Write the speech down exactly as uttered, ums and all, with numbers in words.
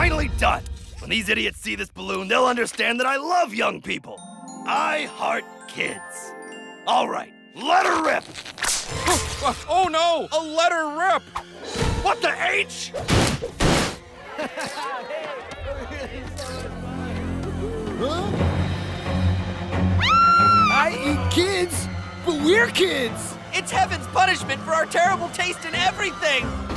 finally done. When these idiots see this balloon, they'll understand that I love young people. I heart kids. All right, let her rip. Oh, oh no, a letter rip. What the H? Huh? I eat kids, but we're kids. It's heaven's punishment for our terrible taste in everything.